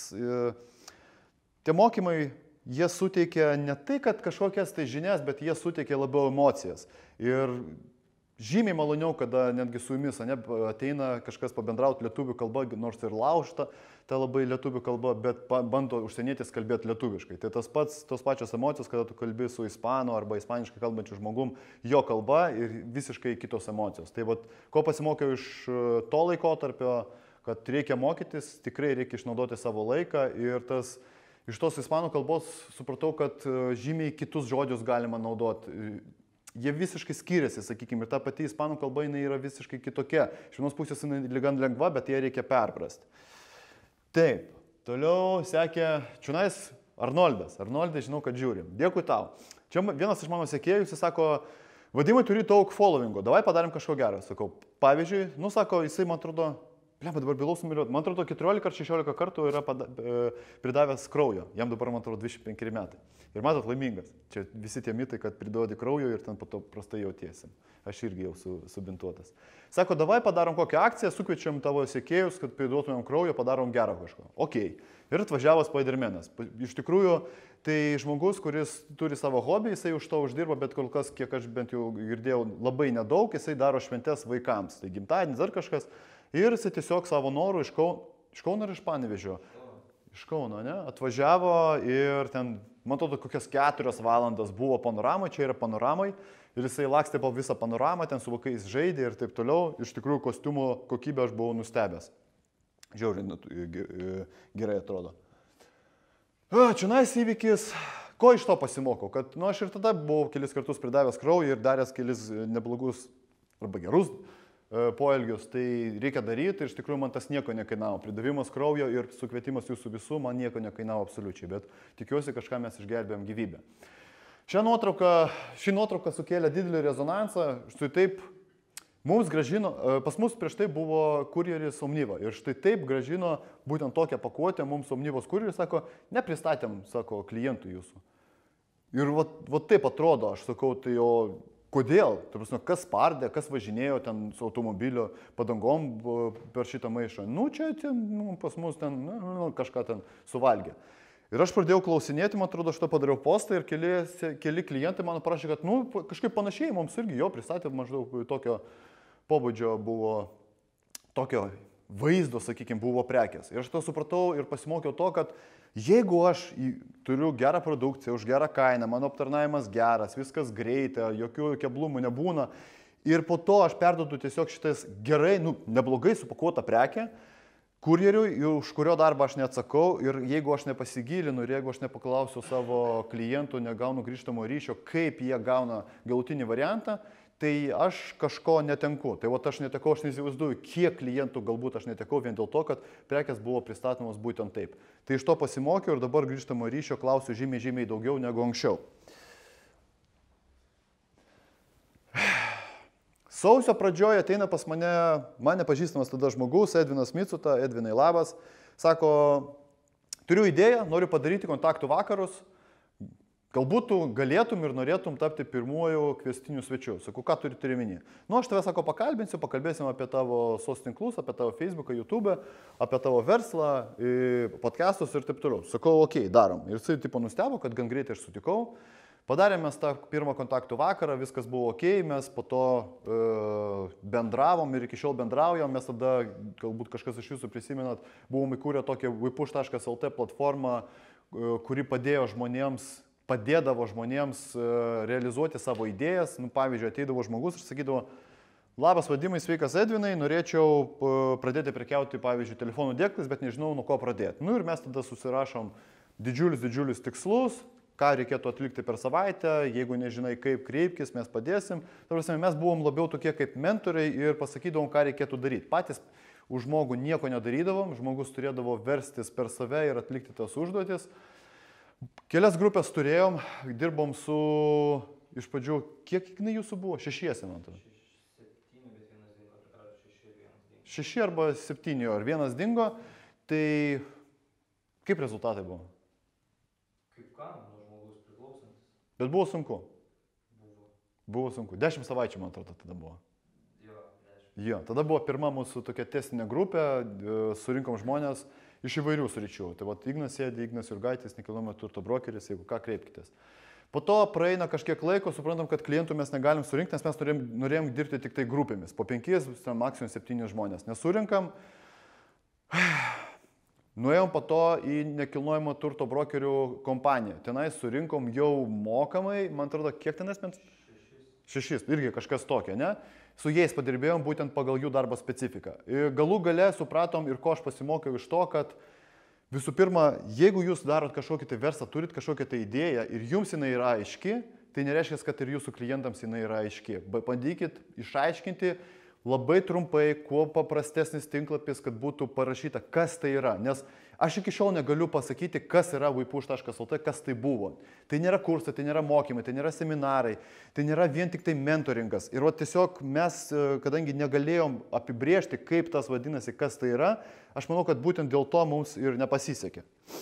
tie mokymai, jie suteikia ne tai, kad kažkokias tai žinias, bet jie suteikia labiau emocijas. Ir žymiai maloniau, kada netgi su jumis ateina kažkas pabendrauti lietuvių kalba, nors ir laužta ta labai lietuvių kalba, bet bando užsienietis kalbėti lietuviškai. Tai tos pačios emocijos, kada tu kalbi su ispanu arba ispaniškai kalbančiu žmogum, jo kalba ir visiškai kitos emocijos. Tai vat, ko pasimokiau iš to laikotarpio, kad reikia mokytis, tikrai reikia išnaudoti savo laiką ir iš tos ispanų kalbos supratau, kad žymiai kitus žodžius galima naudoti. Jie visiškai skiriasi, sakykime, ir ta pati ispanų kalba jinai yra visiškai kitokia. Iš vienos pusės jinai gan lengva, bet ją reikia perprasti. Taip, toliau sekė, čionais Arnoldai, žinau, kad žiūrim. Dėkui tau. Čia vienas iš mano sekėjų, jis sako, Vadimai turi daug followingo, davai padarėm kažko gero. Sakau, pavyzdžiui, sako, jisai, man atrodo, dabar bilaus numiriuot, man atrodo, 14 ar 16 kartų yra pridavęs kraujo. Jam dabar, man atrodo, 25 metai. Ir matot, laimingas. Čia visi tie mitai, kad priduodi kraujo ir ten po to prastai jautiesi. Aš irgi jau subintuotas. Sako, davai padarom kokią akciją, sukviečiam tavo sekėjus, kad priduotumėm kraujo, padarom gerą kažko. Ok. Ir atvažiavo Spidermanas. Iš tikrųjų, tai žmogus, kuris turi savo hobį, jisai už to uždirba, bet kol kas, kiek aš bent jau girdėjau, labai nedaug, jisai daro šventes vaikams. Tai gimtadienis ar kažkas. Ir jisai tiesiog savo norų iš Kauno ar iš Panevėžio? Iš Kauno, ne? Atvažiavo ir ten, man atrodo, kokias 4 valandas buvo panoramai, čia yra panoramai. Ir jisai lakstė po visą panoramą, ten su vaikais žaidė ir taip toliau. Iš tikrųjų, kostiumo kokybę aš buvau nustebęs. Žiauriai gerai atrodo. Čionais įvykis, ko iš to pasimokau? Kad, aš ir tada buvau kelis kartus pridavęs kraują ir daręs kelis neblogus arba gerus poelgius, tai reikia daryti ir iš tikrųjų man tas nieko nekainavo. Pridavimas kraujo ir sukvietimas jūsų visų man nieko nekainavo absoliučiai, bet tikiuosi kažką mes išgelbėjom gyvybę. Ši nuotrauka sukėlė didelį rezonansą, štai taip mums gražino, pas mus prieš tai buvo kurjeris Omniva ir štai taip gražino būtent tokią pakuotę mums Omnivos kurjeris, sako, nepristatėm, sako, klientų jūsų. Ir va taip atrodo, aš sakau, tai o kodėl? Tai prasme, kas spardė, kas važinėjo ten su automobilio padangom per šitą maišą? Čia pas mus ten kažką ten suvalgė. Ir aš pradėjau klausinėti, man atrodo, aš to padariau postą ir keli klientai man prašė, kad kažkaip panašiai mums irgi jo pristatė maždaug tokio pobūdžio buvo, tokio vaizdo, sakykime, buvo prekės. Ir aš to supratau ir pasimokiau to, kad jeigu aš turiu gerą produkciją, už gerą kainą, mano aptarnavimas geras, viskas greitai, jokių keblumų nebūna ir po to aš perduodu tiesiog šitais gerai, neblogai supakuotą prekę, kurjeriui, už kurio darbą aš neatsakau ir jeigu aš nepasigilinu ir jeigu aš nepaklausiu savo klientų, negaunu grįžtamo ryšio, kaip jie gauna galutinį variantą, tai aš kažko netenku. Tai aš netekau, aš neįsivaizduoju, kiek klientų galbūt aš netekau vien dėl to, kad prekės buvo pristatomos būtent taip. Tai iš to pasimokiau ir dabar grįžtamo ryšio klausiu žymiai daugiau negu anksčiau. Sausio pradžioje ateina pas mane pažįstamas tada žmogus, Edvinas Micuta, Edvinai labas, sako, turiu idėją, noriu padaryti kontaktų vakarus, galbūt tu galėtum ir norėtum tapti pirmuoju kviestiniu svečiu. Sakau, ką turi minį? Aš tave, sako, pakalbėsim apie tavo tinklus, apie tavo Facebooką, YouTube, apie tavo verslą, podcastus ir taip toliau. Sakau, okei, darom. Ir jisai tipo nustebo, kad gan greitai aš sutikau. Padarėm mes tą pirmą kontaktų vakarą, viskas buvo ok, mes po to bendravom ir iki šiol bendraujam, mes tada, galbūt kažkas iš jūsų prisimenat, buvom įkūrę tokią wepush.lt platformą, kuri padėdavo žmonėms realizuoti savo idėjas. Pavyzdžiui, ateidavo žmogus ir sakydavo, labas Vadimai, sveikas Edvinai, norėčiau pradėti prekiauti, pavyzdžiui, telefonų dėklis, bet nežinau, nuo ko pradėti. Ir mes tada susirašom didžiulius tikslus, ką reikėtų atlikti per savaitę, jeigu nežinai kaip kreipkis, mes padėsim. Mes buvom labiau tokie kaip mentoriai ir pasakydavom, ką reikėtų daryti. Patys už žmogų nieko nedarydavom, žmogus turėdavo verstis per save ir atlikti tas užduotis. Kelias grupės turėjom, dirbom su, iš pradžių, kiek jūsų buvo? 6, man atrodo. 7, bet vienas dingo, 6 arba 7, ar vienas dingo. Tai kaip rezultatai buvo? Kaip ką? Bet buvo sunku. Buvo sunku. 10 savaičių, man atrodo, tada buvo. Jo, tada buvo pirma mūsų tokia testinė grupė, surinkom žmonės iš įvairių sričių. Tai Ignas sėdi, Ignas Jurgaitis, nekilnojamo turto brokeris, jeigu ką, kreipkitės. Po to praeina kažkiek laiko, suprantam, kad klientų mes negalim surinkti, nes mes norėjom dirbti tik tai grupėmis. Po 5, maksimum 7 žmonės. Nesurinkam. Nuėjom po to į nekilnojamo turto brokerių kompaniją. Tenai surinkom jau mokamai, man atrodo, kiek tenais mes? 6, irgi kažkas tokio, ne? Su jais padirbėjom būtent pagal jų darbo specifiką. Ir galų gale supratom ir ko aš pasimokiau iš to, kad visų pirma, jeigu jūs darot kažkokį tai verslą, turit kažkokią tai idėją ir jums jinai yra aiški, tai nereiškia, kad ir jūsų klientams jinai yra aiški. Bandykit išaiškinti, labai trumpai, kuo paprastesnis tinklapis, kad būtų parašyta, kas tai yra. Nes aš iki šiol negaliu pasakyti, kas yra vaipuš.lt, kas tai buvo. Tai nėra kursai, tai nėra mokymai, tai nėra seminarai, tai nėra vien tik tai mentoringas. Ir tiesiog mes, kadangi negalėjom apibriežti, kaip tas vadinasi, kas tai yra, aš manau, kad būtent dėl to mums ir nepasisekė.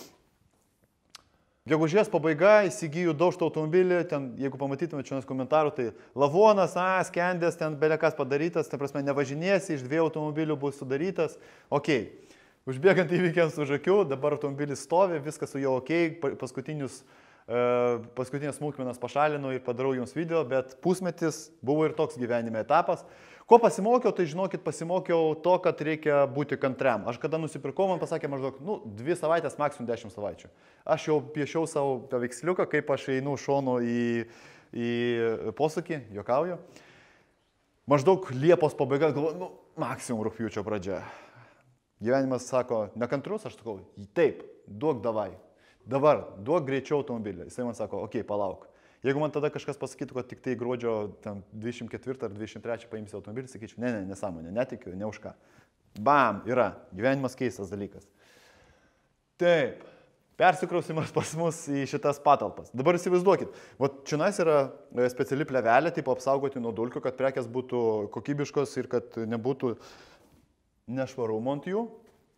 Gegužės pabaiga, įsigijau daužtą automobilį, ten, jeigu pamatytumėte čia komentarų, tai lavonas, skendės, ten belekas padarytas, ta prasme, nevažinėsi, iš 2 automobilių bus sudarytas, okei. Užbėgant įvykiams už akių, dabar automobilis stovi, viskas su juo okei, paskutinės smulkmenas pašalinu ir padarau jums video, bet pusmetis buvo ir toks gyvenime etapas. Ko pasimokiau, tai žinokit, pasimokiau to, kad reikia būti kantriam. Aš kada nusipirkau, man pasakė maždaug, 2 savaitės, maksimum 10 savaičių. Aš jau piešiau savo paveiksliuką, kaip aš einu šonu į posūkį, juokauju. Maždaug Liepos pabaiga, galvoju, maksimum rugpjūčio pradžia. Gyvenimas sako, nekantrus, aš sakau, taip, duok davai. Dabar, duok greičiau automobilį. Jisai man sako, okei, palauk. Jeigu man tada kažkas pasakytų, kad tik tai gruodžio 24 ar 23 paimsi automobilį, sakyčiau, ne, nesąmonė, netikiu, ne už ką. Bam, yra. Gyvenimas keistas dalykas. Taip, persikrausimas pas mus į šitas patalpas. Dabar įsivaizduokit, čionais yra speciali plevelė, tipo apsaugoti nuo dulkių, kad prekės būtų kokybiškos ir kad nebūtų nešvarumo ant jų.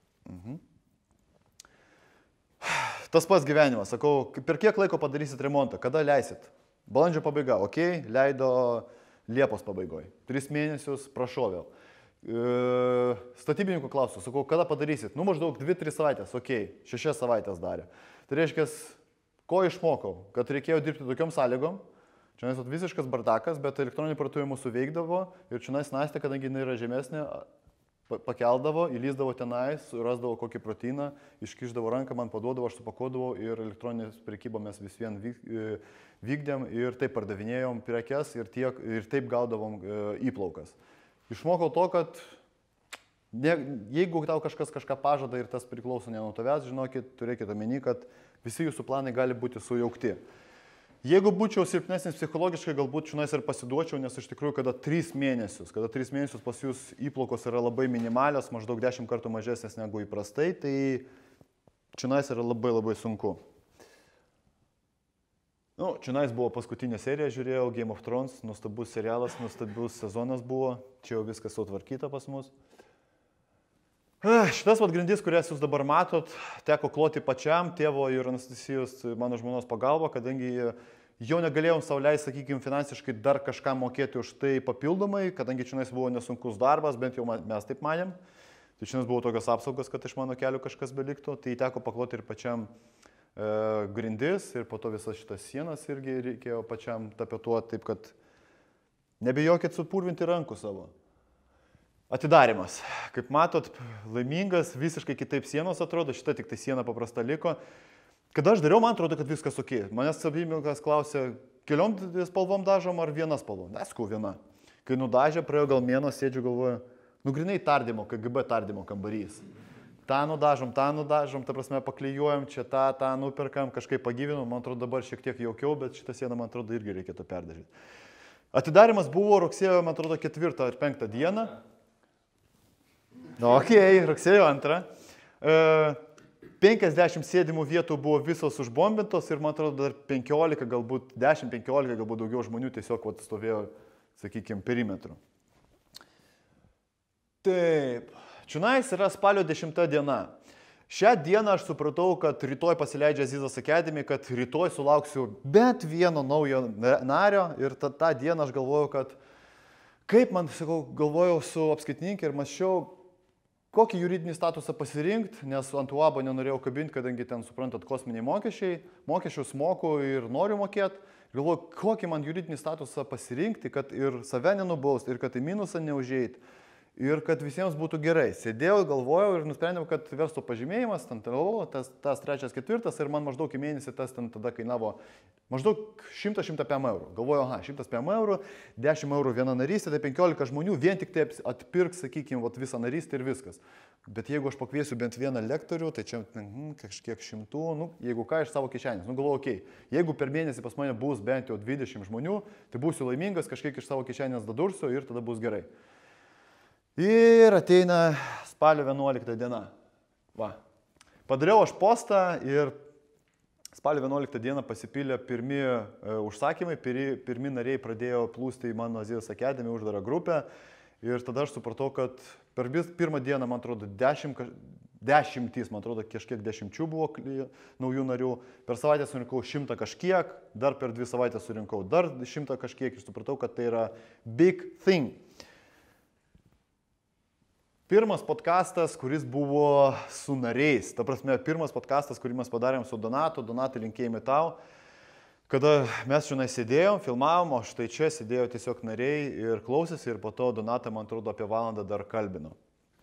Tas pats gyvenimas, sakau, per kiek laiko padarysit remontą, kada leisit? Balandžio pabaiga, okei, leido Liepos pabaigoje. 3 mėnesius prašoviau. Statybininkų klausiu, sakau, kada padarysit? Maždaug 2-3 savaitės, okei, 6 savaitės darė. Tai reiškia, ko išmokau? Kad reikėjo dirbti tokiom sąlygom. Čia visiškas bardakas, bet elektroninė parduotuvė mūsų veikdavo ir čia Nastė, kadangi jinai yra žemesnė, pakeldavo, įlysdavo tenais, rasdavo kokį proteiną, iškišdavo ranką, man paduodavo, aš supakuodavau ir elektroninės prekybą mes vis vien vykdėm ir taip pardavinėjom prekes ir taip gaudavom įplaukas. Išmokau to, kad jeigu tau kažkas kažką pažada ir tas priklauso ne nuo tavęs, žinokit, turėkit omeny, kad visi jūsų planai gali būti sujaukti. Jeigu būčiau silpnesnis psichologiškai, galbūt čionais ir pasiduočiau, nes iš tikrųjų, kada 3 mėnesius pas jūs įplaukos yra labai minimalios, maždaug 10 kartų mažesnės negu įprastai, tai čionais yra labai sunku. Čionais buvo paskutinė serija, žiūrėjau, Game of Thrones, nuostabus serialas, nuostabus sezonas buvo, čia jau viskas sutvarkyta pas mus. Šitas grindis, kurias jūs dabar matot, teko kloti pačiam, tėvo ir Anastasijos, mano žmonos pagalba, kadangi jau negalėjom sau leisti, sakykime, finansiškai dar kažką mokėti už tai papildomai, kadangi čionais buvo nesunkus darbas, bent jau mes taip manėm. Tai čionais buvo tokios apsaugos, kad iš mano kelių kažkas beliktų, tai teko pakloti ir pačiam grindis ir po to visas šitas sienas irgi reikėjo pačiam tapetuoti, taip kad nebijokit supurvinti rankų savo. Atidarimas. Kaip matot, laimingas, visiškai kitaip sienos atrodo, šita tik tai siena paprasta liko. Kada aš dariau, man atrodo, kad viskas ok. Manęs savininkas klausė, keliom spalvom dažom ar viena spalvom? Sakau, viena. Kai nudažė, praėjo gal mėno, sėdžiu galvoju, grynai tardymo, KGB tardymo kambarys. tą nudažom, ta prasme paklijuojam, čia tą nuperkam, kažkaip pagyvinom, man atrodo dabar šiek tiek jaukiau, bet šitą sieną, man atrodo, irgi reikėtų perdažyti. Atidarimas buvo rugsėjo, man atrodo, 4 ar 5 dieną. Rugsėjo 2. 50 sėdimų vietų buvo visos užbombintos ir, man atrodo, dar 15, galbūt 10-15, galbūt daugiau žmonių tiesiog stovėjo, sakykime, perimetru. Taip, čionais yra spalio 10 diena. Šią dieną aš supratau, kad rytoj pasileidžia Zizas Academy, kad rytoj sulauksiu bent vieno naujo nario ir tą dieną aš galvojau, kad kaip man, galvojau su apskaitininkė ir mąsčiau, kokį juridinį statusą pasirinkti, nes ant UABO nenorėjau kabinti, kadangi ten, suprantat, kosminiai mokesčiai, mokesčius moku ir noriu mokėti. Galvoju, kokį man juridinį statusą pasirinkti, kad ir save nenubaust, ir kad į minusą neužeit, ir kad visiems būtų gerai. Sėdėjau, galvojau ir nusprendžiau, kad verslo pažymėjimas, tas 3-4 ir man maždaug į mėnesį tas tada kainavo maždaug 100-105 eurų. Galvojau, 105 eurų, 10 eurų viena narystė, tai 15 žmonių vien tik tai atpirks, sakykime, visą narystę ir viskas. Bet jeigu aš pakviesiu bent vieną lektorių, tai čia kažkiek šimtų, jeigu ką iš savo kišenės. Galvoju, jeigu per mėnesį pas mane bus bent jau 20 žmonių, tai būsiu laimingas, kažkiek iš savo kišenės dadursiu ir tada bus gerai. Ir ateina spalio 11 diena. Va. Padariau aš postą ir spalio 11 dieną pasipylė pirmi užsakymai, pirmi nariai pradėjo plūsti į mano Azijos Academy uždarą grupę. Ir tada aš supratau, kad per pirmą dieną, man atrodo, dešimtys, man atrodo, kažkiek dešimčių buvo naujų narių. Per savaitę surinkau 100 kažkiek, dar per 2 savaitės surinkau dar 100 kažkiek ir supratau, kad tai yra big thing. Pirmas podcastas, kuris buvo su nariais, ta prasme, pirmas podcastas, kurį mes padarėm su Donatu, Donatai linkėjimai tau, kada mes šiandien sėdėjom, filmavom, o štai čia sėdėjo tiesiog nariai ir klausėsi ir po to Donatą, man atrodo, apie valandą dar kalbino.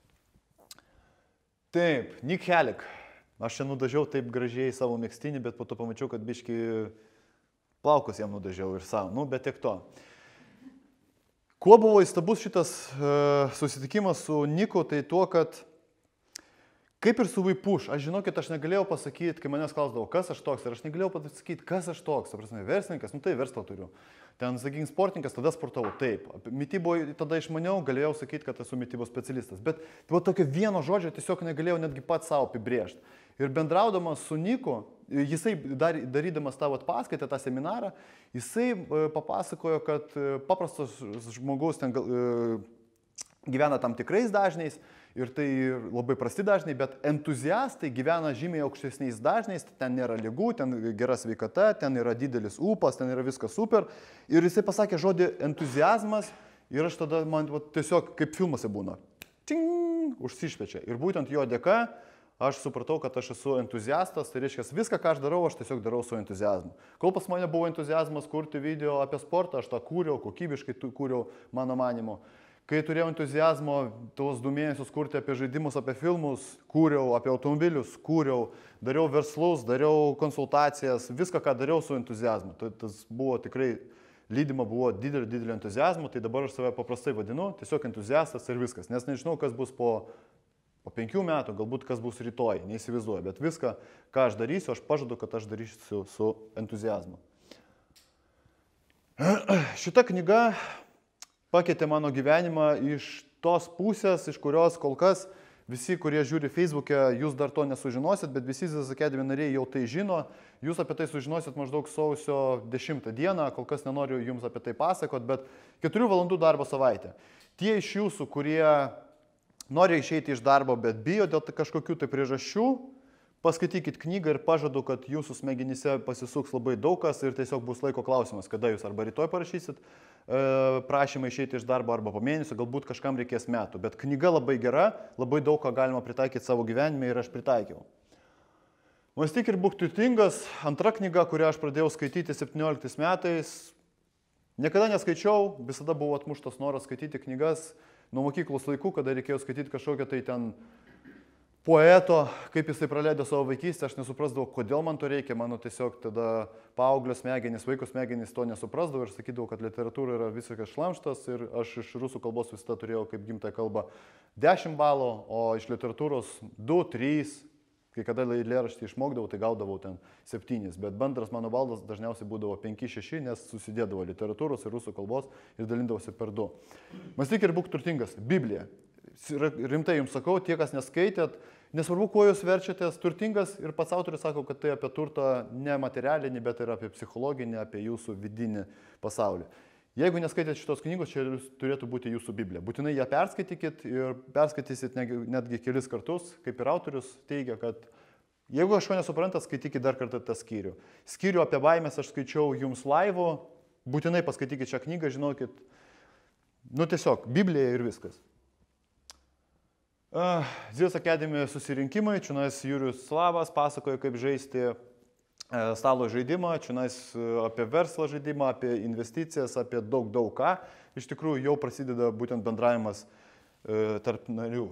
Taip, Nick Helik. Aš čia nudažiau taip gražiai savo mėgstinį, bet po to pamačiau, kad biški plaukus jam nudažiau ir savo, nu, bet tiek to. Kuo buvo įstabus šitas susitikimas su Niku, tai tuo, kad kaip ir su Vaipuš, aš žinokit, aš negalėjau pasakyti, kai manęs klausdavo, kas aš toks, ir aš negalėjau pasakyti, kas aš toks, prasme, verslininkas, nu tai verslą turiu. Ten, sakykim, sportininkas, tada sportavau, taip. Mitybo tada išmaniau, galėjau sakyti, kad esu mitybos specialistas, bet tai buvo tokio vieno žodžio, tiesiog negalėjau netgi pats savo apibrėžti. Ir bendraudamas su Niku, jisai darydamas tavo paskaitą, tą seminarą, jisai papasakojo, kad paprastas žmogus ten gyvena tam tikrais dažniais ir tai labai prasti dažniai, bet entuziastai gyvena žymiai aukštesniais dažniais, ten nėra ligų, ten gera sveikata, ten yra didelis ūpas, ten yra viskas super. Ir jisai pasakė žodį entuziazmas ir aš tada man tiesiog kaip filmuose būna. Ting, užsišviečia. Ir būtent jo dėka aš supratau, kad aš esu entuziastas, tai reiškia, viską, ką aš darau, aš tiesiog darau su entuziazmu. Kol pas mane buvo entuziazmas kurti video apie sportą, aš tą kūriau, kokybiškai kūriau, mano manimu. Kai turėjau entuziazmo, tos 2 mėnesius kurti apie žaidimus, apie filmus, kūriau, apie automobilius, kūriau, dariau verslus, dariau konsultacijas, viską, ką dariau su entuziazmu. Tas buvo tikrai, lydima buvo didelio entuziazmo, tai dabar aš save paprastai vadinu, tiesiog entuziastas ir viskas. Nes nežinau, kas bus po 5 metų, galbūt kas bus rytoj, neįsivaizduoju, bet viską, ką aš darysiu, aš pažadu, kad aš darysiu su entuziazmu. Šita knyga pakeitė mano gyvenimą iš tos pusės, iš kurios kol kas visi, kurie žiūri Facebook'e, jūs dar to nesužinosit, bet visi Azijos Academy nariai jau tai žino. Jūs apie tai sužinosit maždaug sausio 10 dieną, kol kas nenoriu jums apie tai pasakot, bet 4 valandų darbo savaitė. Tie iš jūsų, kurie nori išeiti iš darbo, bet bijo dėl kažkokių tai priežasčių, paskaitykit knygą ir pažadu, kad jūsų smegenyse pasisuks labai daug kas ir tiesiog bus laiko klausimas, kada jūs arba rytoj parašysit prašymą išeiti iš darbo arba po mėnesio, galbūt kažkam reikės metų. Bet knyga labai gera, labai daug ką galima pritaikyti savo gyvenime ir aš pritaikiau. Mąstyk ir būk turtingas, antra knyga, kurią aš pradėjau skaityti 17 metais. Niekada neskaičiau, visada buvo atmuštas noras skaityti knygas. Nuo mokyklos laikų, kada reikėjo skaityti kažkokią tai ten poeto, kaip jisai praleido savo vaikystę, aš nesuprasdavau, kodėl man to reikia. Mano tiesiog tada paauglio smegenys, vaiko smegenys to nesuprasdavau ir sakydavau, kad literatūra yra visiškas šlamštas ir aš iš rusų kalbos visada turėjau kaip gimtąją kalbą 10 balų, o iš literatūros 2, 3, kai kada eilėraštį išmokdavau, tai gaudavau ten 7, bet bendras mano baldas dažniausiai būdavo 5, 6, nes susidėdavo literatūros ir rusų kalbos ir dalindavosi per 2. Mąstyk ir būk turtingas. Biblija. Rimtai jums sakau, tie, kas neskaitėt, nesvarbu, kuo jūs verčiatės, turtingas ir pats autorius sako, kad tai apie turtą ne materialinį, bet ir apie psichologinį, apie jūsų vidinį pasaulį. Jeigu neskaitėt šitos knygos, čia turėtų būti jūsų Biblija. Būtinai ją perskaitykit ir perskaitysit netgi kelis kartus, kaip ir autorius teigia, kad jeigu kažko nesuprantat, skaitykit dar kartą tą skyrių. Skyrių apie baimės aš skaičiau jums laivu, būtinai paskaitykit šią knygą, žinokit, nu tiesiog, Biblija ir viskas. Azijos Academy susirinkimai, čionais Jurijus Slavas pasakoja, kaip žaisti stalo žaidimą, čionais apie verslo žaidimą, apie investicijas, apie daug ką. Iš tikrųjų jau prasideda būtent bendravimas tarp narių.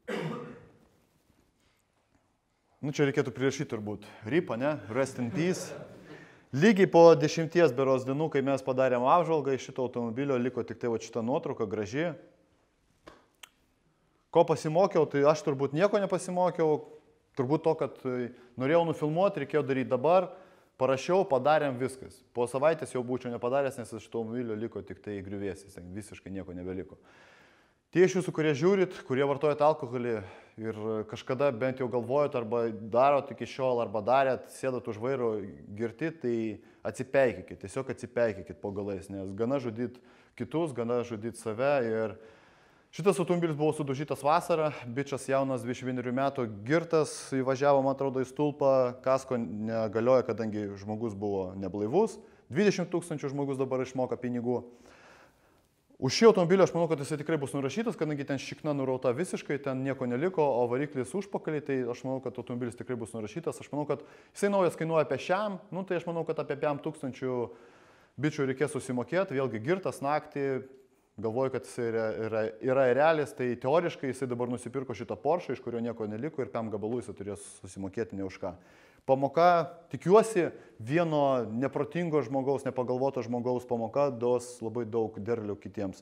Nu čia reikėtų prirašyti turbūt. Ripa, ne? Rest in peace. Lygiai po 10 beros dienų, kai mes padarėm apžvalgą iš šito automobilio, liko tik tai va šita nuotrauka graži. Ko pasimokiau, tai aš turbūt nieko nepasimokiau, turbūt to, kad norėjau nufilmuoti, reikėjo daryti dabar, parašiau, padarėm viskas. Po savaitės jau būčiau nepadaręs, nes iš to automobilio liko tik tai griuvėsis, visiškai nieko nebeliko. Tie iš jūsų, kurie žiūrit, kurie vartojat alkoholį ir kažkada bent jau galvojat arba darot iki šiol, arba darėt, sėdat už vairo girti, tai atsipeikykit, tiesiog atsipeikykit po galais, nes gana žudyt kitus, gana žudyt save. Ir šitas automobilis buvo sudužytas vasarą, bičias jaunas 21 metų girtas, įvažiavo, man atrodo, į stulpą, kasko negalioja, kadangi žmogus buvo neblaivus, 20 000 žmogus dabar išmoka pinigų. Už šį automobilį aš manau, kad jisai tikrai bus nurašytas, kadangi ten šikna nurauta visiškai, ten nieko neliko, o variklis užpakalį, tai aš manau, kad automobilis tikrai bus nurašytas. Aš manau, kad jisai naujas kainuoja apie šiam, nu tai aš manau, kad apie 5000 bičių reikės susimokėti, vėlgi girtas naktį, galvoju, kad jisai yra realis, tai teoriškai jisai dabar nusipirko šitą Porsche, iš kurio nieko neliko ir 5 gabalų jisai turės susimokėti ne už ką. Pamoka, tikiuosi, vieno neprotingo žmogaus, nepagalvoto žmogaus pamoka duos labai daug derlių kitiems.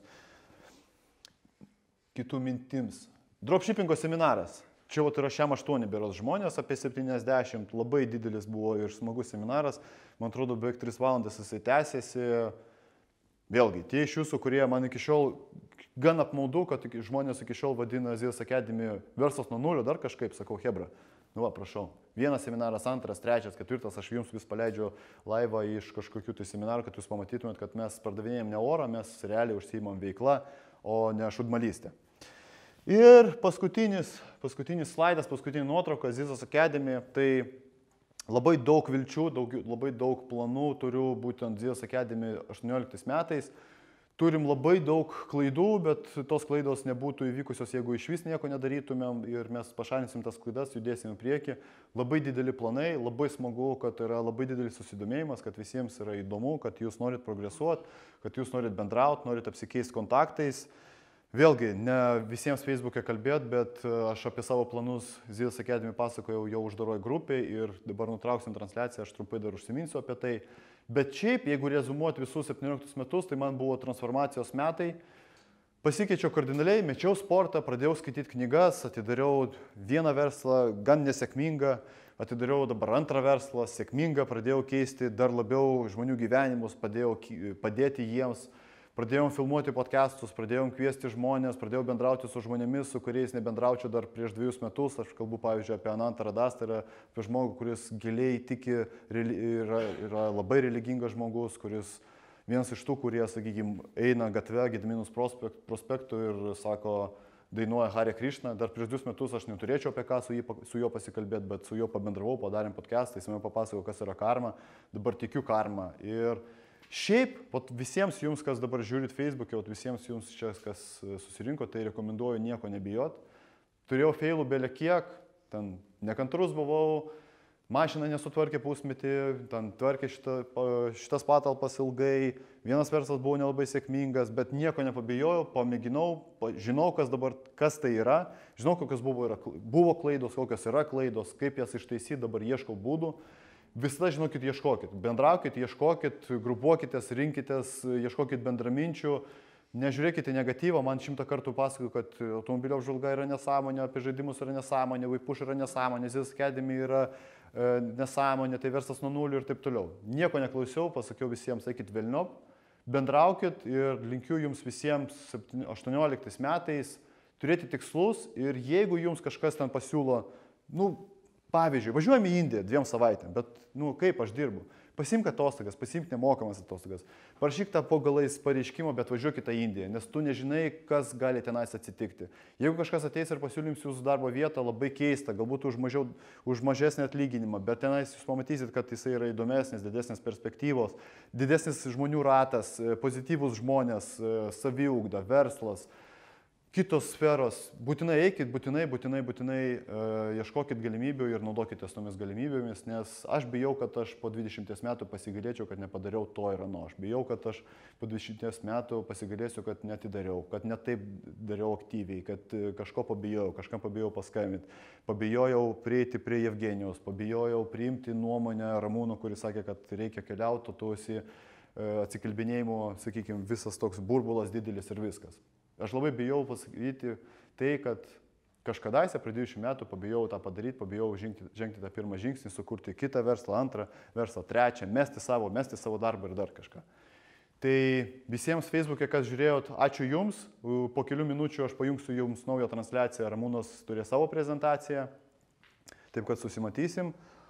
Kitų mintims. Dropshippingo seminaras. Čia yra šiam 8 beros žmonės, apie 70, labai didelis buvo ir smagus seminaras. Man atrodo, beveik 3 valandas jisai tęsėsi. Vėlgi, tie iš jūsų, kurie man iki šiol gan apmaudu, kad žmonės iki šiol vadina ZS Academy verslas nuo nulio, dar kažkaip, sakau, hebra. Nu va, prašau. Vienas seminaras, antras, trečias, ketvirtas, aš jums vis paleidžiu laivą iš kažkokių tai seminarų, kad jūs pamatytumėt, kad mes pardavinėjom ne orą, mes realiai užsiimam veiklą, o ne šudmalystę. Ir paskutinis slaidas, paskutinė nuotrauka, ZS Academy, tai labai daug vilčių, labai daug planų turiu būtent ZS Academy 18 metais. Turim labai daug klaidų, bet tos klaidos nebūtų įvykusios, jeigu iš vis nieko nedarytumėm ir mes pašalinsim tas klaidas, judėsim į priekį. Labai dideli planai, labai smagu, kad yra labai didelis susidomėjimas, kad visiems yra įdomu, kad jūs norit progresuoti, kad jūs norit bendrauti, norit apsikeisti kontaktais. Vėlgi, ne visiems Facebook'e kalbėt, bet aš apie savo planus ZS Academy pasakojau jau uždaroj grupėje ir dabar nutrauksim transliaciją, aš trumpai dar užsiminsiu apie tai. Bet šiaip, jeigu rezumuoti visus 17 metus, tai man buvo transformacijos metai. Pasikeičiau kardinaliai, mečiau sportą, pradėjau skaityti knygas, atidariau vieną verslą, gan nesėkmingą, atidariau dabar antrą verslą, sėkmingą, pradėjau keisti dar labiau žmonių gyvenimus, padėti jiems. Pradėjom filmuoti podcastus, pradėjom kviesti žmonės, pradėjau bendrauti su žmonėmis, su kuriais nebendraučiau dar prieš 2 metus. Aš kalbu, pavyzdžiui, apie Anantą Radastarą, apie žmogų, kuris giliai tiki, yra labai religingas žmogus, kuris vienas iš tų, kurie, sakykime, eina gatve Gedminų prospektu ir sako, dainuoja Hare Krishna. Dar prieš 2 metus aš neturėčiau apie ką su juo pasikalbėti, bet su juo pabendravau, padarėm podcastą, jis man papasakojo, kas yra karma. Dabar tikiu karma. Ir šiaip, visiems jums, kas dabar žiūrit Facebook'e, visiems jums čia, kas susirinko, tai rekomenduoju nieko nebijot. Turėjau feilų belė kiek, ten nekantrus buvau, mašiną nesutvarkė pusmetį, ten tvarkė šitas patalpas ilgai, vienas verslas buvo nelabai sėkmingas, bet nieko nepabijojau, pamėginau, žinau, kas tai yra, žinau, kokios buvo klaidos, kokios yra klaidos, kaip jas ištaisyti, dabar ieškau būdų. Visada, žinokit, ieškokit, bendraukit, ieškokit, grupuokitės, rinkitės, ieškokit bendraminčių, nežiūrėkite negatyvą, man 100 kartų pasakoju, kad automobilio apžvalga yra nesąmonė, apie žaidimus yra nesąmonė, Vaipuš yra nesąmonė, ZS Academy yra nesąmonė, tai verslas nuo nulio ir taip toliau. Nieko neklausiau, pasakiau visiems, eikit velniop, bendraukit ir linkiu jums visiems 18 metais turėti tikslus ir jeigu jums kažkas ten pasiūlo, pavyzdžiui, važiuojame į Indiją 2 savaitėm, bet, kaip aš dirbu? Pasimk atostogas, pasimk nemokamas atostogas. Parašyk tą po galais pareiškimą, bet važiuokit į Indiją, nes tu nežinai, kas gali tenais atsitikti. Jeigu kažkas ateis ir pasiūlyms jūsų darbo vietą, labai keista, galbūt už mažesnį atlyginimą, bet tenais jūs pamatysit, kad jisai yra įdomesnis, didesnės perspektyvos, didesnis žmonių ratas, pozityvus žmonės, saviugda, verslas. Kitos sferos, būtinai eikit, būtinai ieškokit galimybių ir naudokitės tomis galimybėmis, nes aš bijau, kad aš po 20 metų pasigailėčiau, kad nepadariau to ir ano. Aš bijau, kad aš po 20 metų pasigailėsiu, kad netidariau, kad netaip dariau aktyviai, kad kažko pabijojau, kažkam pabijojau paskambinti, pabijojau prieiti prie Jevgenijaus, pabijojau priimti nuomonę Ramūno, kuris sakė, kad reikia keliauti, tu esi atsikalbinėjimo, sakykime, visas toks burbulas didelis ir viskas. Aš labai bijau pasakyti tai, kad kažkadaise prie 20 metų pabijau tą padaryti, pabijau žengti tą pirmą žingsnį, sukurti kitą verslą, antrą verslą, trečią, mesti savo darbą ir dar kažką. Tai visiems Facebook'e, kas žiūrėjot, ačiū Jums. Po kelių minučių aš pajungsiu Jums naują transliaciją. Ramūnas turės savo prezentaciją. Taip kad susimatysim.